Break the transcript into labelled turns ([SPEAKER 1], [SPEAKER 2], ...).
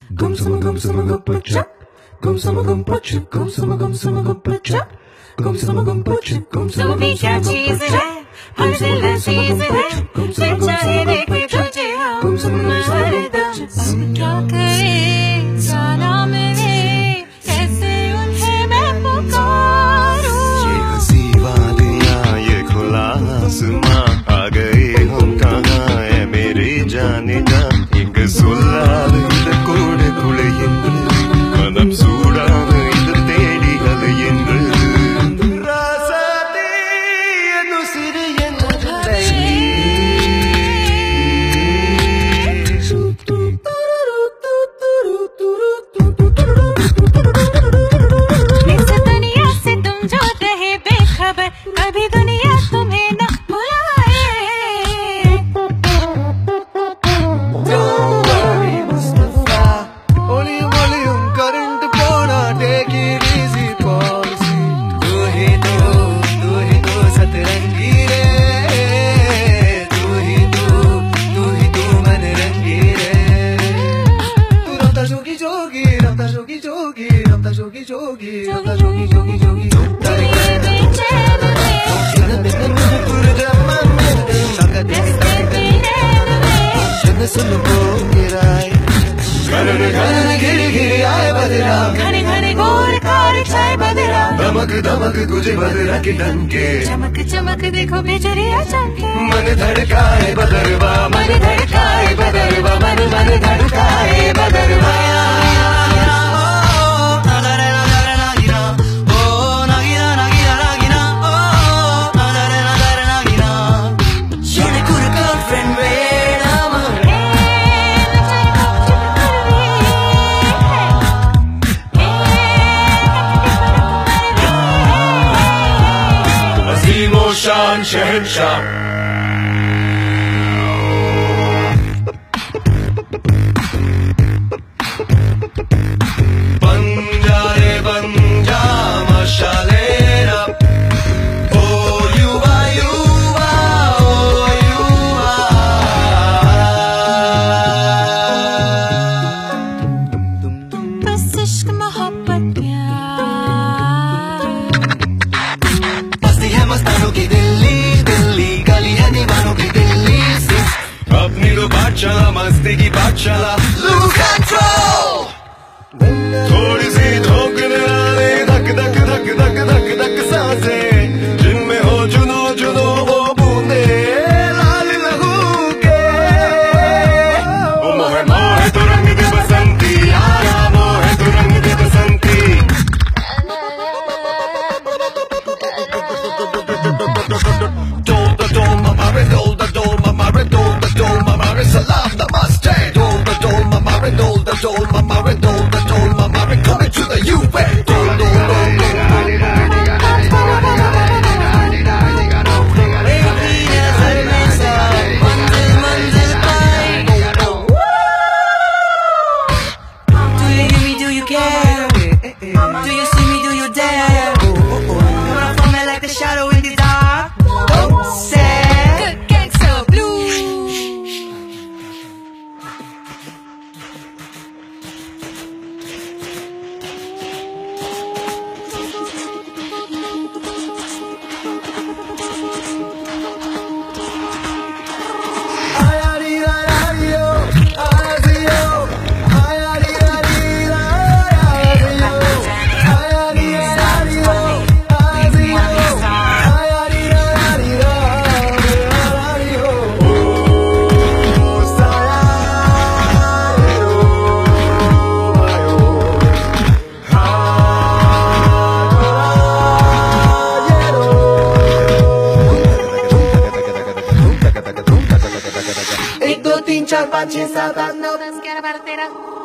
[SPEAKER 1] gum sama gum pacha, gum sama gum pacha, gum sama gum pacha, gum sama gum pacha, gum sama
[SPEAKER 2] भी क्या चीज है हर दिल अजीज है फिर चाहे देखे तुझे हम हरदम अब क्या करे जाना मेरे कैसे उन्हें मैं पुकारूं
[SPEAKER 1] ये हंसी वादियाँ ये खुला आसमां आ गए हम कहाँ है मेरी जाने जा इंग சொல்லாத இந்த கோடைக்குள்ளே என்று மனம் சூடான இது தேடிகள் என்று ராசாதே என்னும் சிறு
[SPEAKER 2] इस दुनिया से तुम जो रहे बेखबर कभी दुनिया तुम्हें न घने घने गोर कार चाय बदरा
[SPEAKER 1] धमक धमक तुझे बदरा के डंके
[SPEAKER 2] चमक चमक देखो बिजुरिया चमके
[SPEAKER 1] मन धड़काए बदरवा
[SPEAKER 2] मन धड़काए बदरवा मन मन धड़काए बदरवा
[SPEAKER 1] शान शहंशाह बंजा रे बंजा मशालेरा ओ युवा युवा ओ युवा
[SPEAKER 2] बस इश्क मोहब्बत
[SPEAKER 1] मस्तानों की दिल्ली दिल्ली गली है दीवानों की दिल्ली से अपनी तो बादशाह मस्ती की बादशाह लूज कंट्रोल थोड़ी सी धोखने वाले धक धक धक धक धक धक सांसें जिनमें हो जुनो जुनो वो बूंदे लाल लहू के ओ मोहे मोहे तो रंग दे बसंती यारा मोहे तो रंग दे बसंती Salam namaste, dol da dol, mama dol da dol, mama dol da dol, mama coming to the UV. Dol dol dol dol.
[SPEAKER 2] Do you hear me? Do you care? Do you see me? Do you dare? When I fall like the shadow in the dark, don't say good gangster blue.
[SPEAKER 1] एक दो तीन चार पाँच छः सात आठ
[SPEAKER 2] 9 10 11 12 13